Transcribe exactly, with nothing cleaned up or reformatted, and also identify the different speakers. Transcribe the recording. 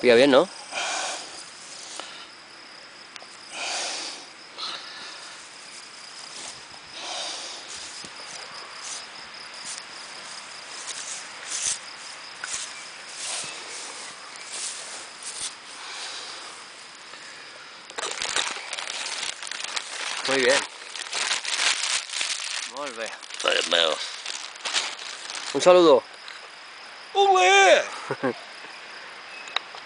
Speaker 1: Pilla bien, ¿no? Muy bien. Molt bé.
Speaker 2: Vale, meo.
Speaker 1: Un saludo.
Speaker 2: ¡Ole!